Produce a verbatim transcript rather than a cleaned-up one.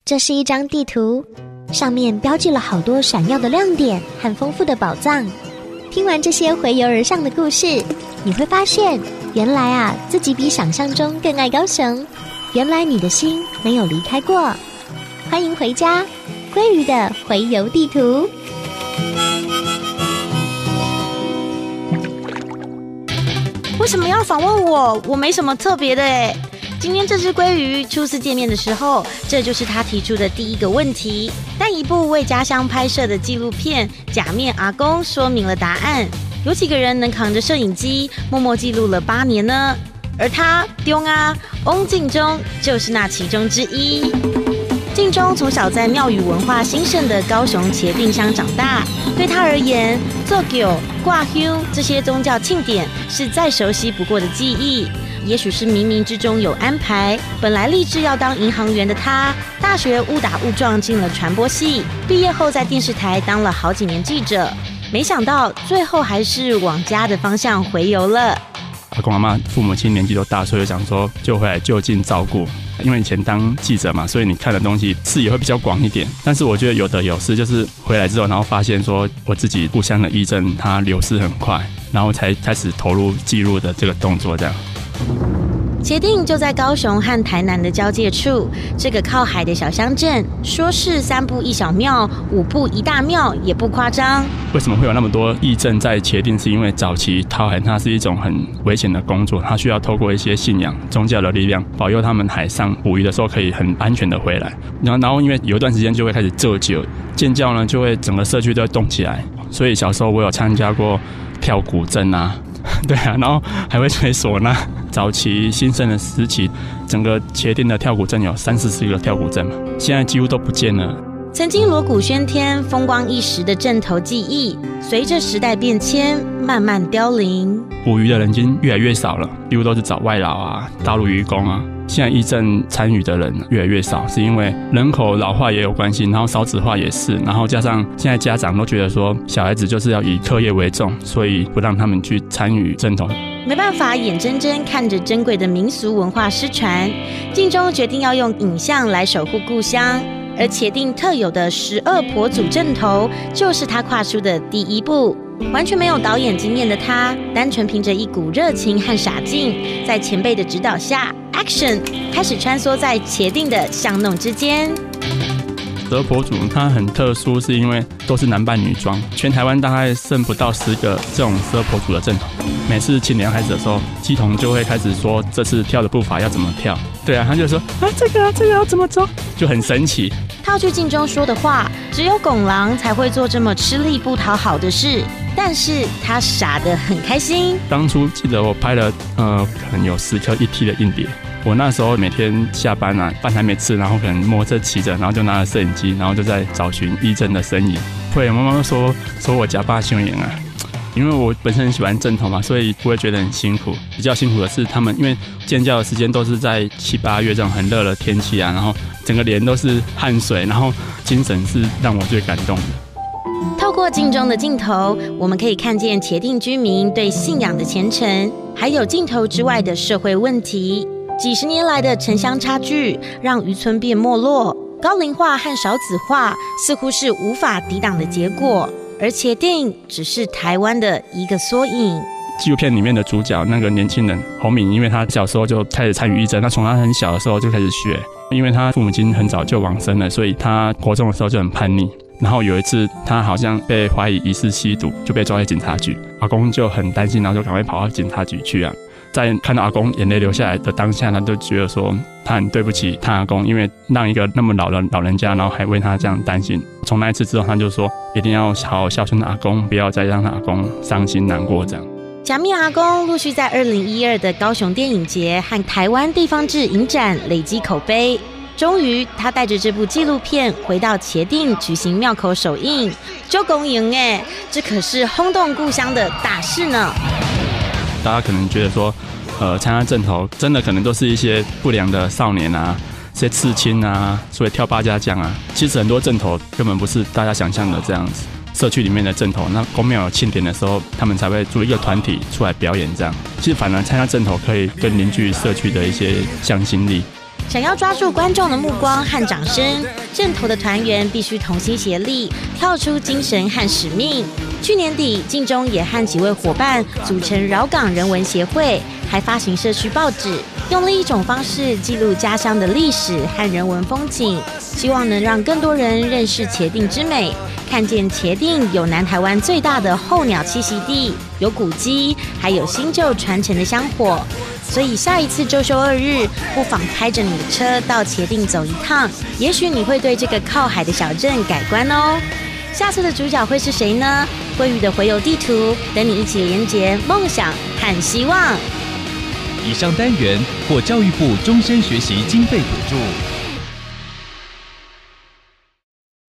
这是一张地图，上面标记了好多闪耀的亮点和丰富的宝藏。听完这些回游而上的故事，你会发现，原来啊，自己比想象中更爱高雄。原来你的心没有离开过。欢迎回家，鲑鱼的回游地图。 为什么要访问我？我没什么特别的耶。今天这只鲑鱼初次见面的时候，这就是他提出的第一个问题。但一部为家乡拍摄的纪录片《假面阿公》说明了答案。有几个人能扛着摄影机默默记录了八年呢？而他中啊，翁敬忠就是那其中之一。敬忠从小在庙宇文化兴盛的高雄茄萣乡长大，对他而言，做酒、挂香这些宗教庆典是再熟悉不过的记忆。也许是冥冥之中有安排，本来立志要当银行员的他，大学误打误撞进了传播系，毕业后在电视台当了好几年记者，没想到最后还是往家的方向回游了。 阿公阿嬷父母亲年纪都大，所以想说就回来就近照顾。因为以前当记者嘛，所以你看的东西视野会比较广一点。但是我觉得有得有失，就是回来之后，然后发现说我自己故乡的义政它流失很快，然后才开始投入记录的这个动作这样。 茄萣就在高雄和台南的交界处，这个靠海的小乡镇，说是三步一小庙，五步一大庙也不夸张。 为什么会有那么多义政在茄萣？是因为早期讨海它是一种很危险的工作，它需要透过一些信仰、宗教的力量，保佑他们海上捕鱼的时候可以很安全的回来。然后，然后因为有一段时间就会开始做酒建教呢，就会整个社区都会动起来。所以小时候我有参加过跳古镇啊。对啊，然后还会吹唢呐。早期兴盛的时期，整个茄萣的跳鼓镇有三四十个跳鼓镇嘛，现在几乎都不见了。 曾经锣鼓喧天、风光一时的镇头记忆，随着时代变迁，慢慢凋零。 捕鱼的人已经越来越少了，几乎都是找外劳啊、大陆渔工啊。现在义政参与的人越来越少，是因为人口老化也有关系，然后少子化也是，然后加上现在家长都觉得说小孩子就是要以课业为重，所以不让他们去参与镇头。 没办法眼睁睁看着珍贵的民俗文化失传，敬忠决定要用影像来守护故乡。而茄萣特有的十二婆祖镇头，就是他跨出的第一步。完全没有导演经验的他，单纯凭着一股热情和傻劲，在前辈的指导下 ，action 开始穿梭在茄萣的巷弄之间。 十二婆祖它很特殊，是因为都是男扮女装，全台湾大概剩不到十个这种十二婆祖的阵头。每次庆典开始的时候，乩童就会开始说这次跳的步伐要怎么跳。对啊，他就说啊这个啊这个要怎么走，就很神奇。 套句敬忠说的话，只有拱狼才会做这么吃力不讨好的事，但是他傻得很开心。 当初记得我拍了呃可能有十颗一 T 的硬碟。我那时候每天下班啊，饭还没吃，然后可能摩托车骑着，然后就拿着摄影机，然后就在找寻义政的身影。会，妈妈说说我假扮凶眼啊，因为我本身很喜欢正头嘛，所以不会觉得很辛苦。比较辛苦的是他们，因为建教的时间都是在七八月这种很热的天气啊，然后整个脸都是汗水，然后精神是让我最感动的。 透过镜中的镜头，我们可以看见茄萣居民对信仰的虔诚，还有镜头之外的社会问题。几十年来的城乡差距，让渔村变没落，高龄化和少子化似乎是无法抵挡的结果，而茄萣只是台湾的一个缩影。 纪录片里面的主角那个年轻人洪敏，因为他小时候就开始参与义政，他从他很小的时候就开始学，因为他父母亲很早就往生了，所以他国中的时候就很叛逆。然后有一次他好像被怀疑疑似吸毒，就被抓去警察局，阿公就很担心，然后就赶快跑到警察局去啊。在看到阿公眼泪流下来的当下，他就觉得说他很对不起他阿公，因为让一个那么老的老人家，然后还为他这样担心。从那一次之后，他就说一定要好好孝顺阿公，不要再让他阿公伤心难过这样。 假面阿公陆续在二零一二的高雄电影节和台湾地方志影展累积口碑，终于他带着这部纪录片回到茄萣举行庙口首映，就公营哎，这可是轰动故乡的大事呢。 大家可能觉得说，呃，参加阵头真的可能都是一些不良的少年啊，一些刺青啊，所以跳八家将啊。其实很多阵头根本不是大家想象的这样子。社区里面的阵头，那公庙有庆典的时候，他们才会组一个团体出来表演这样。其实反而参加阵头可以更凝聚社区的一些向心力。 想要抓住观众的目光和掌声，阵头的团员必须同心协力，跳出精神和使命。去年底，劲中也和几位伙伴组成饶港人文协会，还发行社区报纸，用另一种方式记录家乡的历史和人文风景，希望能让更多人认识茄萣之美，看见茄萣有南台湾最大的候鸟栖息地，有古迹，还有新旧传承的香火。所以下一次周休二日，不妨开着你的车到茄萣走一趟，也许你会对这个靠海的小镇改观哦。下次的主角会是谁呢？鲑鱼的回游地图，等你一起连结梦想和希望。 以上单元获教育部终身学习经费补助。